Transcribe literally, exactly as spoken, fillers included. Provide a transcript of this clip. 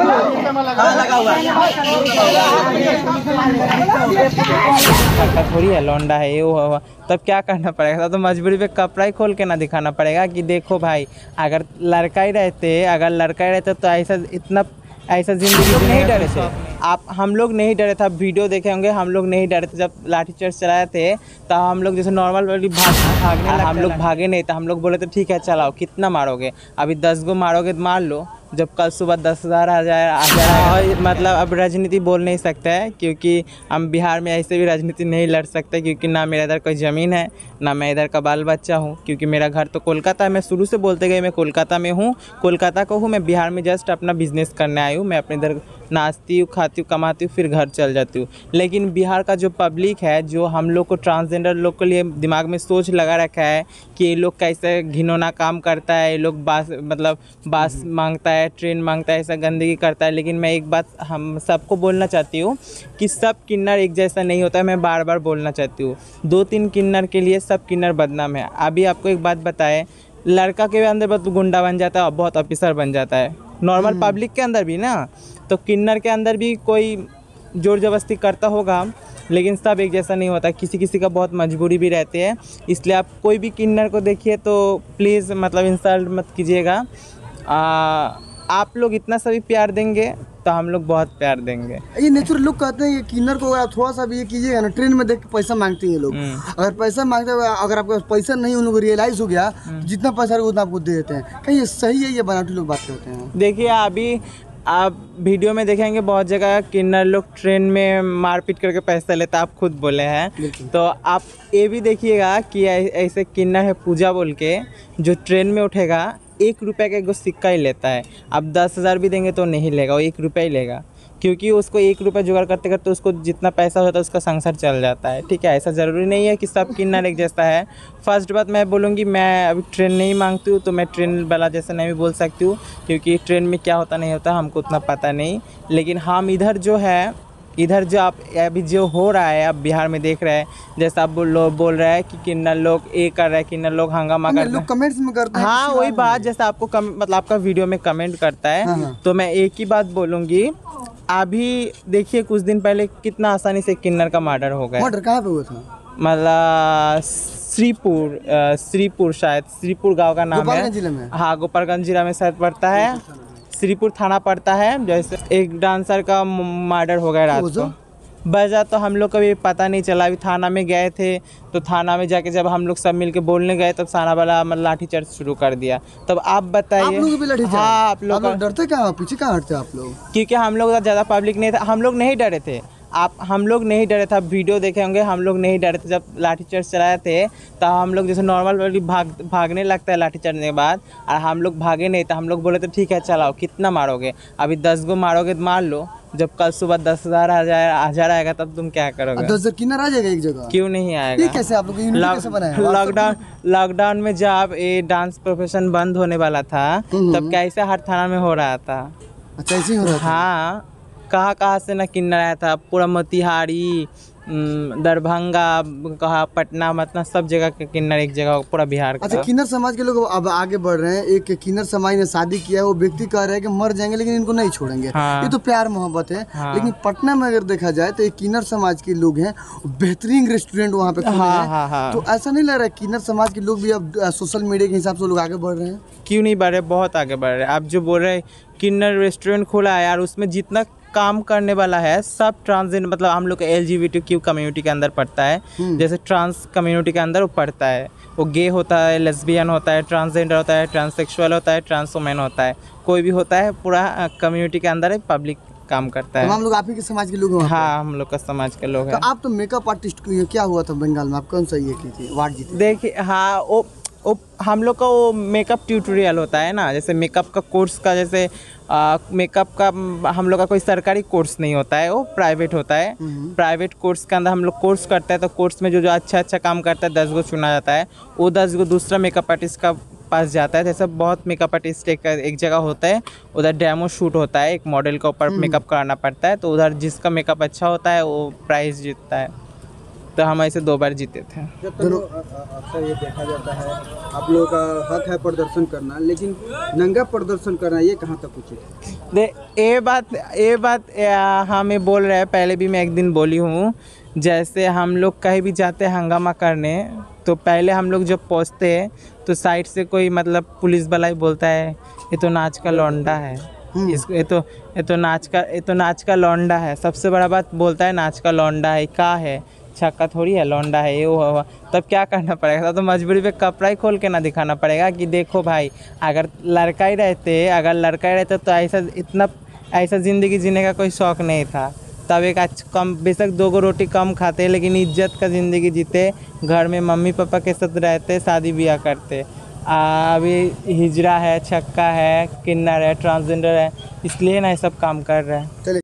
थोड़ी है, लौंडा है ये वो, तब क्या करना पड़ेगा? तो मजबूरी पे कपड़ा ही खोल के ना दिखाना पड़ेगा कि देखो भाई, अगर लड़का ही रहते अगर लड़का ही रहते तो ऐसा इतना ऐसा जिंदगी नहीं डरे थे आप। हम लोग नहीं डरे थे, आप वीडियो देखे होंगे, हम लोग नहीं डरे थे जब लाठीचार्ज चलाए थे। तो हम लोग जैसे नॉर्मल वाली भाग भागने हम लोग भागे नहीं, तो हम लोग बोले तो ठीक है चलाओ, कितना मारोगे? अभी दस गो मारोगे तो मार लो, जब कल सुबह दस हज़ार आ जाए आ जाए मतलब अब राजनीति बोल नहीं सकता है, क्योंकि हम बिहार में ऐसे भी राजनीति नहीं लड़ सकते, क्योंकि ना मेरा इधर कोई ज़मीन है, ना मैं इधर का बाल बच्चा हूँ, क्योंकि मेरा घर तो कोलकाता है। मैं शुरू से बोलते गए मैं कोलकाता में हूँ, कोलकाता को हूँ। मैं बिहार में जस्ट अपना बिजनेस करने आई हूँ। मैं अपने इधर नाचती हूँ, खाती हूँ, कमाती हूँ, फिर घर चल जाती हूँ। लेकिन बिहार का जो पब्लिक है, जो हम लोग को ट्रांसजेंडर लोग के लिए दिमाग में सोच लगा रखा है कि ये लोग कैसे घिनौना काम करता है, ये लोग बास मतलब बास मांगता है, ट्रेन मांगता है, ऐसा गंदगी करता है। लेकिन मैं एक बात हम सबको बोलना चाहती हूँ कि सब किन्नर एक जैसा नहीं होता है। मैं बार बार बोलना चाहती हूँ, दो तीन किन्नर के लिए सब किन्नर बदनाम है। अभी आपको एक बात बताए, लड़का के अंदर बहुत गुंडा बन जाता है और बहुत ऑफिसर बन जाता है, नॉर्मल पब्लिक के अंदर भी ना। तो किन्नर के अंदर भी कोई जोर जबरदस्ती करता होगा, लेकिन सब एक जैसा नहीं होता, किसी किसी का बहुत मजबूरी भी रहती है। इसलिए आप कोई भी किन्नर को देखिए तो प्लीज़ मतलब इंसल्ट मत कीजिएगा। आप लोग इतना सा भी प्यार देंगे तो हम लोग बहुत प्यार देंगे। ये नेचुरल लोग कहते हैं कि किन्नर को आप थोड़ा सा भी ये कीजिएगा ना, ट्रेन में देख के पैसा मांगते हैं ये लोग। अगर पैसा मांगते हुए अगर आपके पास पैसा नहीं, उन लोगों को रियलाइज़ हो गया जितना पैसा उतना आपको दे देते हैं। कहीं ये सही है? ये बनावटी लोग बात करते हैं। देखिए अभी आप वीडियो में देखेंगे बहुत जगह किन्नर लोग ट्रेन में मारपीट करके पैसा लेते, आप खुद बोले हैं। तो आप ये भी देखिएगा कि ऐसे किन्नर है पूजा बोल के, जो ट्रेन में उठेगा एक रुपये का एक सिक्का ही लेता है। आप दस हज़ार भी देंगे तो नहीं लेगा, वो एक रुपया ही लेगा, क्योंकि उसको एक रुपये जुगाड़ करते करते उसको जितना पैसा होता है उसका संसार चल जाता है। ठीक है, ऐसा ज़रूरी नहीं है कि सब किन्नर एक जैसा है। फर्स्ट बात मैं बोलूँगी, मैं अभी ट्रेन नहीं मांगती हूँ, तो मैं ट्रेन वाला जैसा नहीं भी बोल सकती हूँ, क्योंकि ट्रेन में क्या होता नहीं होता हमको उतना पता नहीं। लेकिन हम इधर जो है, इधर जो आप अभी जो हो रहा है आप बिहार में देख रहे हैं, जैसा आप लोग बोल रहे हैं कि किन्नर लोग ये कर रहे हैं, किन्नर लोग हंगामा कर रहे हैं, कमेंट्स में करते हैं। हाँ वही बात, जैसा आपको कम, मतलब आपका वीडियो में कमेंट करता है। हाँ हाँ। तो मैं एक ही बात बोलूँगी, अभी देखिए कुछ दिन पहले कितना आसानी से किन्नर का मर्डर हो गया। मर्डर कहाँ पे हुआ था? मतलब श्रीपुर, श्रीपुर शायद श्रीपुर गाँव का नाम है। गोपालगंज जिले में? हाँ गोपालगंज जिला में शायद पड़ता है, श्रीपुर थाना पड़ता है। जैसे एक डांसर का मर्डर हो गया रात को, बजा तो हम लोग को भी पता नहीं चला। अभी थाना में गए थे, तो थाना में जाके जब हम लोग सब मिलके बोलने गए तब थाना वाला मतलब लाठीचार्ज शुरू कर दिया। तब आप बताइए। आप लोग भी लाठीचार्ज? हाँ, आप लोग डरते कहाँ, पीछे कहाँ हटते आप लोग? क्योंकि हम लोग ज़्यादा पब्लिक नहीं था, हम लोग नहीं डरे थे। आप हम लोग नहीं डरे थे, आप वीडियो देखे होंगे, हम लोग नहीं डरे थे जब लाठीचार्ज चलाए थे। तो हम लोग जैसे नॉर्मल वाली भाग भागने लगता है लाठीचार्ज के बाद, और हम लोग भागे नहीं, तो हम लोग बोले तो ठीक है चलाओ, कितना मारोगे? अभी दस गो मारोगे तो मार लो, जब कल सुबह दस हज़ार आ जाए हजार आएगा तब तुम क्या करोगे? दस हजार किन्नर आ जाएगा एक जगह? क्यों नहीं आएगा? ये कैसे आप लोग कैसे बनाए? लॉकडाउन लॉकडाउन में जब ये डांस प्रोफेशन बंद होने वाला था, तब कैसे हर थाना में हो रहा था। अच्छा ऐसे ही हो रहा था? हाँ, कहाँ कहाँ से ना किन्नर आया था, पूरा मोतिहारी, दरभंगा, कहा पटना, मतलब सब जगह के किन्नर एक जगह, पूरा बिहार का। अच्छा, किन्नर समाज के लोग अब आगे बढ़ रहे हैं। एक किन्नर समाज ने शादी किया है, वो व्यक्ति कह रहे हैं कि मर जाएंगे लेकिन इनको नहीं छोड़ेंगे। हाँ। ये तो प्यार मोहब्बत है। हाँ। लेकिन पटना में अगर देखा जाए तो एक किन्नर समाज के लोग हैं, बेहतरीन रेस्टोरेंट वहाँ पे खुले हैं। हाँ, हाँ। तो ऐसा नहीं लग रहा है किन्नर समाज के लोग भी अब सोशल मीडिया के हिसाब से लोग आगे बढ़ रहे हैं? क्यों नहीं बढ़ रहे, बहुत आगे बढ़ रहे हैं। आप जो बोल रहे हैं किन्नर रेस्टोरेंट खोला है यार, उसमें जितना काम करने वाला है सब ट्रांसजेंडर, मतलब हम लोग L G B T Q community के अंदर पड़ता है। जैसे ट्रांस कम्युनिटी के अंदर वो पड़ता है, वो गे होता है, लेस्बियन होता है, ट्रांसजेंडर होता है, ट्रांससेक्सुअल होता है, ट्रांसवुमेन होता है, कोई भी होता है, पूरा कम्युनिटी के अंदर पब्लिक काम करता है। तो हम लोग आप ही के समाज के लोग हैं? हाँ, हम लोग का समाज के लोग हैं। तो आप तो मेकअप आर्टिस्ट क्या हुआ था बंगाल में, आप कौन सा ये की थी अवार्ड जीते? देखिए हाँ, वो वो हम लोग का वो मेकअप ट्यूटोरियल होता है ना, जैसे मेकअप का कोर्स का, जैसे मेकअप का हम लोग का कोई सरकारी कोर्स नहीं होता है, वो प्राइवेट होता है। प्राइवेट कोर्स के अंदर हम लोग कोर्स करते हैं, तो कोर्स में जो जो अच्छा अच्छा काम करता है दस गो चुना जाता है, वो दस गो दूसरा मेकअप आर्टिस्ट का पास जाता है। जैसे बहुत मेकअप आर्टिस्ट एक, एक जगह होता है, उधर डेमो शूट होता है, एक मॉडल का ऊपर मेकअप कराना पड़ता है, तो उधर जिसका मेकअप अच्छा होता है वो प्राइज़ जीतता है। तो हम ऐसे दो बार जीते थे। जब तक अक्सर ये देखा जाता है आप लोगों का हक है प्रदर्शन करना, लेकिन नंगा प्रदर्शन करना ये कहाँ तक उचित है? दे ये बात ये बात आ, हमें बोल रहे हैं, पहले भी मैं एक दिन बोली हूँ। जैसे हम लोग कहीं भी जाते हैं हंगामा करने, तो पहले हम लोग जब पहुँचते हैं तो साइड से कोई मतलब पुलिस वाला ही बोलता है ये तो नाच का लौंडा है, इसको ये तो ये तो नाच का ये तो नाच का लौंडा है। सबसे बड़ा बात बोलता है नाच का लौंडा है, क्या है, छक्का थोड़ी है, लौंडा है, ये वो हुआ। तब क्या करना पड़ेगा? तब तो मजबूरी पे कपड़ा ही खोल के ना दिखाना पड़ेगा कि देखो भाई, अगर लड़का ही रहते अगर लड़का ही रहता तो ऐसा इतना ऐसा ज़िंदगी जीने का कोई शौक़ नहीं था। तब एक आज कम बेशक दो गो रोटी कम खाते लेकिन इज्जत का ज़िंदगी जीते, घर में मम्मी पापा के साथ रहते, शादी ब्याह करते। आ, अभी हिजड़ा है, छक्का है, किन्नर है, ट्रांसजेंडर है, इसलिए ना ये सब काम कर रहे हैं। चलिए।